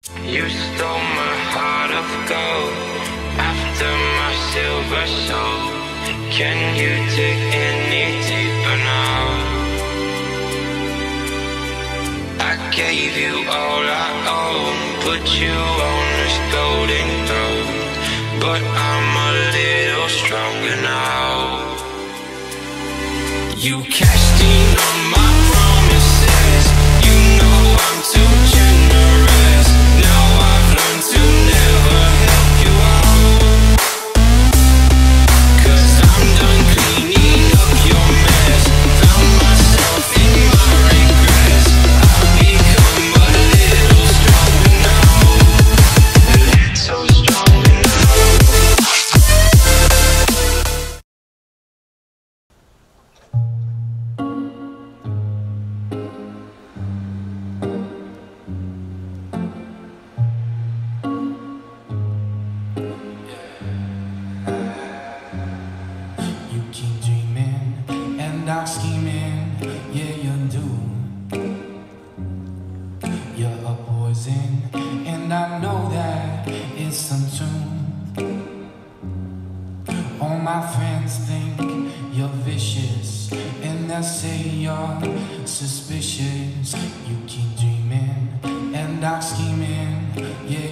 You stole my heart of gold after my silver soul. Can you dig any deeper now? I gave you all I own, put you on this golden throne, but I'm a little stronger now. You cashed in on my promises. You know I'm too generous. Now I've learned to never help you out, 'cause I'm done cleaning up your mess. Found myself in my regrets. I've become a little stronger now, a little stronger now. You keep dreaming and I'm scheming, yeah you do. You're a poison and I know that it's untrue. All my friends think you're vicious and they say you're suspicious. You keep dreaming and I'm scheming, yeah